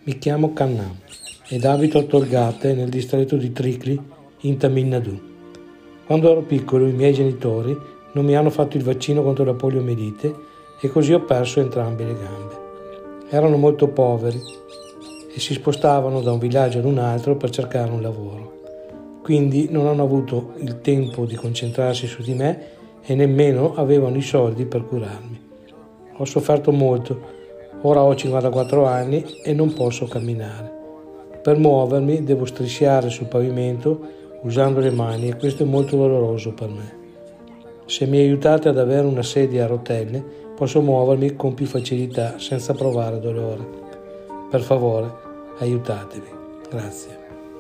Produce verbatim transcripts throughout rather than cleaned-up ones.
Mi chiamo Kannam ed abito a Tolgate nel distretto di Tricli in Tamil Nadu. Quando ero piccolo i miei genitori non mi hanno fatto il vaccino contro la poliomielite e così ho perso entrambe le gambe. Erano molto poveri e si spostavano da un villaggio ad un altro per cercare un lavoro. Quindi non hanno avuto il tempo di concentrarsi su di me e nemmeno avevano i soldi per curarmi. Ho sofferto molto. Ora ho cinquantaquattro anni e non posso camminare. Per muovermi devo strisciare sul pavimento usando le mani e questo è molto doloroso per me. Se mi aiutate ad avere una sedia a rotelle, posso muovermi con più facilità senza provare dolore. Per favore, aiutatemi. Grazie.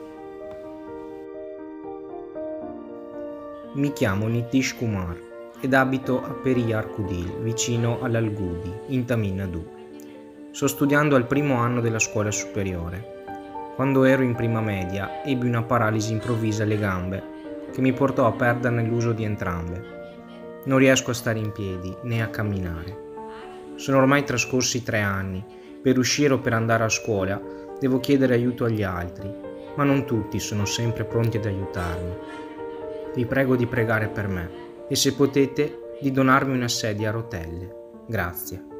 Mi chiamo Nitish Kumar ed abito a Periyar Kudil, vicino all'Algudi, in Tamil Nadu. Sto studiando al primo anno della scuola superiore. Quando ero in prima media ebbi una paralisi improvvisa alle gambe che mi portò a perderne l'uso di entrambe. Non riesco a stare in piedi né a camminare. Sono ormai trascorsi tre anni. Per uscire o per andare a scuola devo chiedere aiuto agli altri, ma non tutti sono sempre pronti ad aiutarmi. Vi prego di pregare per me e se potete di donarmi una sedia a rotelle. Grazie.